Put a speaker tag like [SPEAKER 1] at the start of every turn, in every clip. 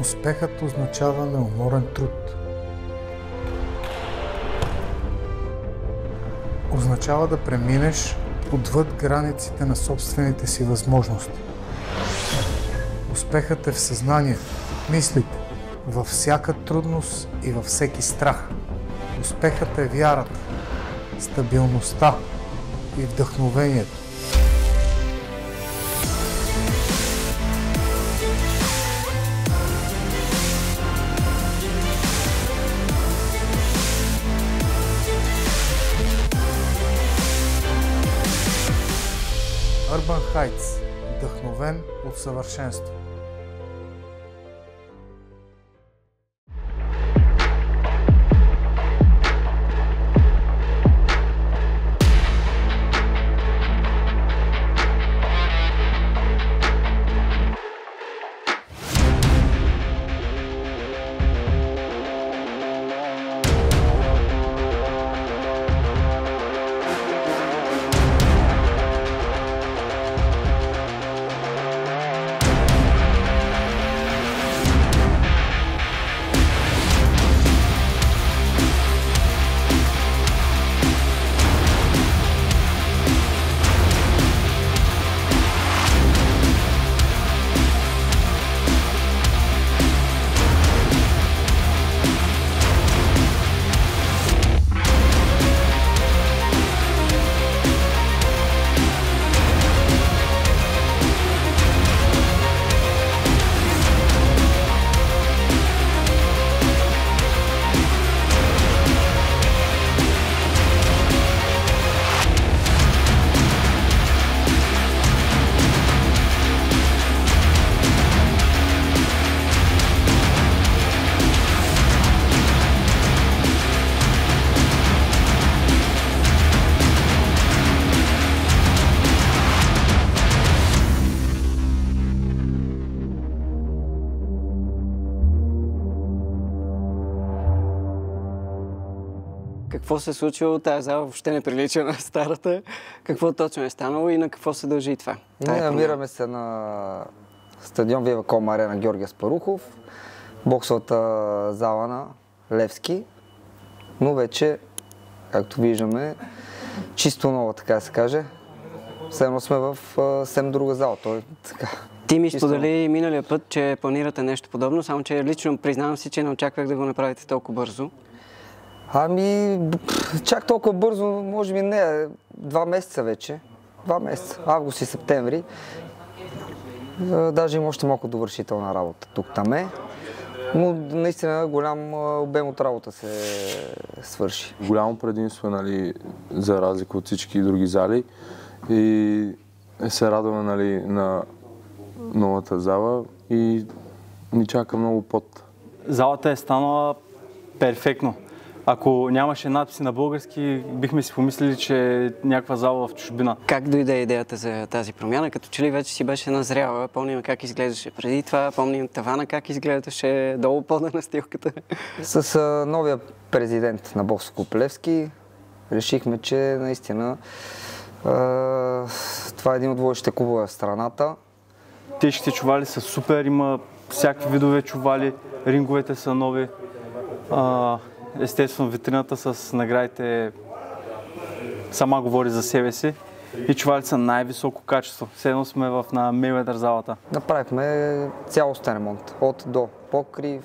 [SPEAKER 1] Успехът означава неуморен труд. Означава да преминеш отвъд границите на собствените си възможности. Успехът е в съзнанието, в мислите, във всяка трудност и във всеки страх. Успехът е вярата, стабилността и вдъхновението. Urban Heights – вдъхновен от съвършенство.
[SPEAKER 2] Какво се е случило? Тая зала въобще не прилича на старата. Какво точно е станало и на какво се дължи това?
[SPEAKER 3] Ние намираме се на стадион Viva.com Arena Георги Аспарухов, боксовата зала на Левски, но вече, както виждаме, чисто нова, така да се каже. Все едно сме в съвсем друга зала.
[SPEAKER 2] Ти ми сподели миналия път, че планирате нещо подобно, само че лично признавам си, че не очаквах да го направите толкова бързо.
[SPEAKER 3] Ами, чак толкова бързо, може би не, 2 месеца вече. 2 месеца, август и септември. Даже има още малко довършителна работа тук-там е. Но наистина голям обем от работа се свърши.
[SPEAKER 4] Голямо предимство, нали, за разлика от всички други зали. И се радваме, нали, на новата зала и ни чака много пот.
[SPEAKER 5] Залата е станала перфектно. Ако нямаше надписи на български, бихме си помислили, че е някаква зала в чужбина.
[SPEAKER 2] Как дойде идеята за тази промяна? Като че ли вече си беше назряла? Помним как изглеждаше преди това, помним тавана как изглеждаше, долу пода на настилката.
[SPEAKER 3] С новия президент на бокс клуб Левски решихме, че наистина това е един от водещите клубове в страната.
[SPEAKER 5] Тежките чували са супер, има всякакви видове чували, ринговете са нови. Естествено, витрината с наградите сама говори за себе си и чувалите са най-високо качество. Все едно сме на Мейуедър залата.
[SPEAKER 3] Направихме цялостен ремонт. От до покрив,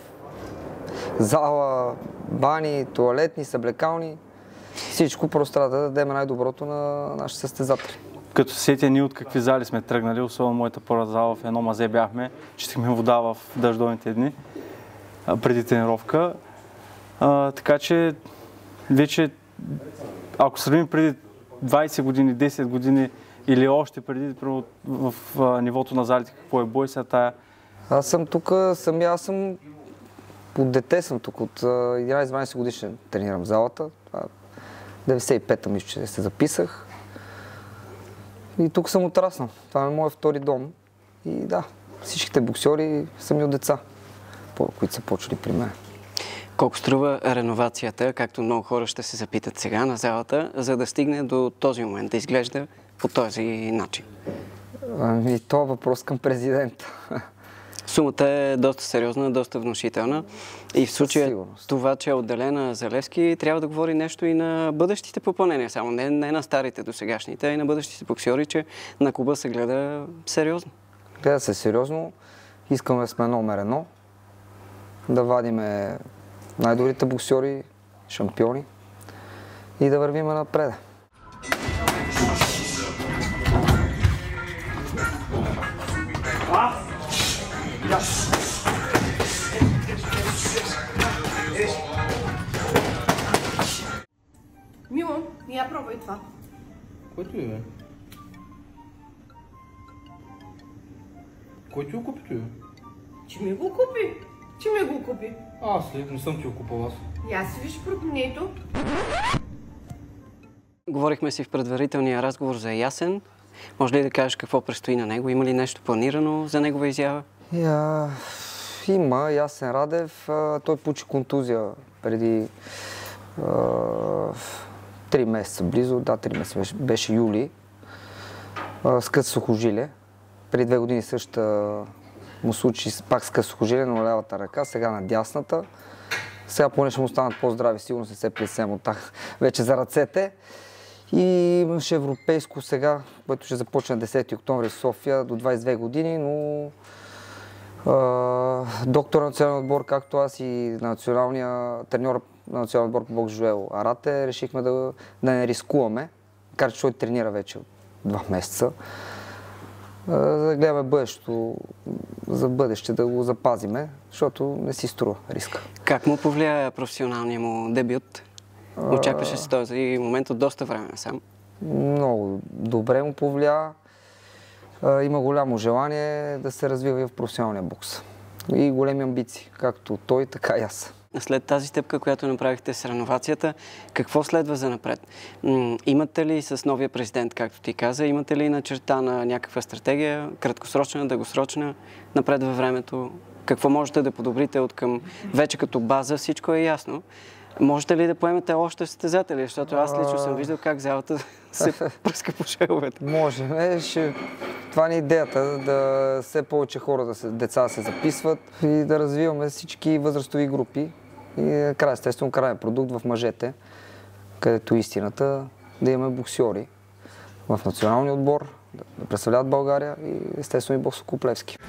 [SPEAKER 3] зала, бани, туалетни, съблекални. Всичко просто трябва да дадем най-доброто на нашите състезатели.
[SPEAKER 5] Като се сетя ние от какви зали сме тръгнали, особено моята първа зала, в едно мазе бяхме, чистихме вода в дъждовните дни преди тренировка. Така че вече, ако сравним преди 20 години, 10 години или още преди в нивото на залите, какво е бой сега тая?
[SPEAKER 3] Аз съм тук, от дете съм тук, от 11-12 годишен тренирам залата. 95-та мисля, че се записах. И тук съм отраснал. Това е моят втори дом. И да, всичките боксьори са ми от деца, които са почали при мен.
[SPEAKER 2] Колко струва реновацията, както много хора ще се запитат сега на залата, за да стигне до този момент, да изглежда по този начин?
[SPEAKER 3] И това е въпрос към президента.
[SPEAKER 2] Сумата е доста сериозна, доста внушителна. И в случая това, че е отделена за Левски, трябва да говори нещо и на бъдещите попълнения, само не на старите досегашните, а и на бъдещите боксьори, че на клуба се гледа сериозно.
[SPEAKER 3] Гледа се сериозно. Искаме да сме номер 1, да вадиме най-добрите боксьори, шампиони и да вървим напред.
[SPEAKER 6] Мило, я пробвай това.
[SPEAKER 7] Който е? Кой ти го купи той?
[SPEAKER 6] Че ми го купи? Че ми го купи?
[SPEAKER 7] Аз ли? Не съм ти го купил аз.
[SPEAKER 6] Я си виж портмонето.
[SPEAKER 2] Говорихме си в предварителния разговор за Ясен. Може ли да кажеш какво предстои на него? Има ли нещо планирано за негова изява?
[SPEAKER 3] Има. Ясен Радев. Той получи контузия преди 3 месеца близо. Да, 3 месеца. Беше юли. С късо сухожилие. Преди 2 години също му случи пак с късо сухожилие на лявата ръка, сега на дясната. Сега поне ще му станат по-здрави, сигурно се пресем от тях вече за ръцете. И имаше европейско сега, което ще започне на 10 октомври в София до 22 години, но доктор на националния отбор, както аз и националния треньор на националния отбор по бокс Жоел Арате, решихме да не рискуваме, макар че той тренира вече 2 месеца. Да гледаме бъдещето, за бъдеще да го запазиме, защото не си струва риска.
[SPEAKER 2] Как му повлия професионалния му дебют? Очакваше се този момент от доста време сам.
[SPEAKER 3] Много добре му повлия. Има голямо желание да се развива в професионалния бокс. И големи амбиции, както той, така и аз.
[SPEAKER 2] След тази стъпка, която направихте с реновацията, какво следва за напред? Имате ли с новия президент, както ти каза, имате ли начертана някаква стратегия, краткосрочна, дългосрочна, напред във времето? Какво можете да подобрите от към вече като база, всичко е ясно. Можете ли да поемете още състезатели, защото аз лично съм виждал как залата се пръска по шеловете.
[SPEAKER 3] Можем. Това не е идеята, да все повече хора, деца да се записват и да развиваме всички възрастови групи. И накрая, естествено, крайен продукт в мъжете, където истината да имаме боксьори в националния отбор, да представляват България и естествено и боксов клуб Левски.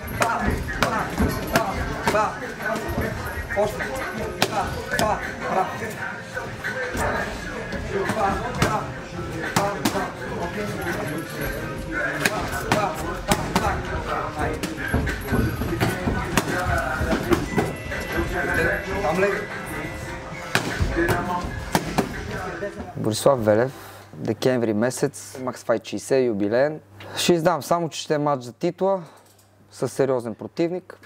[SPEAKER 3] Борислав Велев, декември месец, Макс Файт 60, юбилеен. Ще издам само, че ще е матч за титла с сериозен противник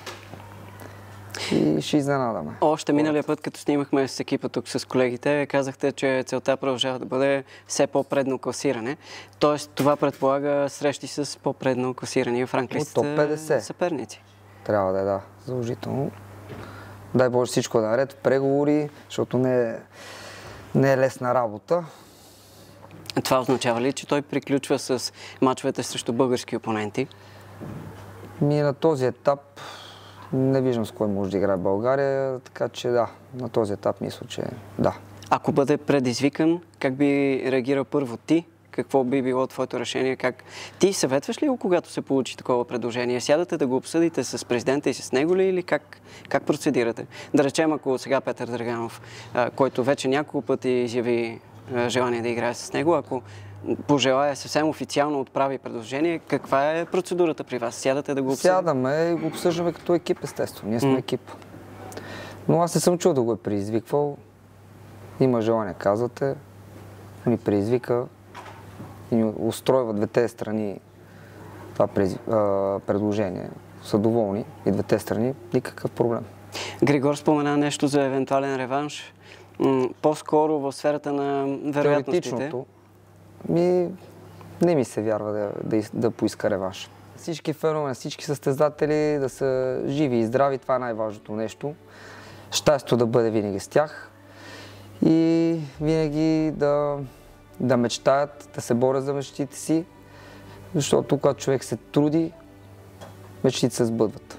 [SPEAKER 3] и ще изненадаме.
[SPEAKER 2] Още миналия път, като снимахме с екипа тук с колегите, казахте, че целта продължава да бъде все по-предно класиране. Тоест това предполага срещи с по-предно класирани в ранглистата съперници.
[SPEAKER 3] Трябва да е, да, задължително. Дай Боже всичко да наред, преговори, защото не е лесна работа.
[SPEAKER 2] Това означава ли, че той приключва с мачовете срещу български опоненти?
[SPEAKER 3] На този етап не виждам с кой може да играе България, така че да, на този етап мисля, че да.
[SPEAKER 2] Ако бъде предизвикан, как би реагирал първо ти? Какво би било твоето решение? Ти съветваш ли го, когато се получи такова предложение? Сядате да го обсъдите с президента и с него ли, или как процедирате? Да речем, ако сега Петър Драганов, който вече няколко пъти изяви желание да играе с него, ако пожелая съвсем официално отправи предложение, каква е процедурата при вас? Сядате да го обсъдите?
[SPEAKER 3] Сядаме и го обсъждаме като екип, естествено. Ние сме екип. Но аз не съм чул да го е предизвиквал. Има желание, казвате. Ни предизвика и ни устройва двете страни това предложение. Са доволни и двете страни. Никакъв проблем.
[SPEAKER 2] Григор спомена нещо за евентуален реванш. По-скоро в сферата на вероятностите.
[SPEAKER 3] Теоретичното. Не ми се вярва да поиска реванш. Всички фенове, всички състезатели да са живи и здрави, това е най-важното нещо. Щастието да бъде винаги с тях и винаги да мечтаят, да се борят за мечтите си, защото когато човек се труди, мечтите се сбъдват.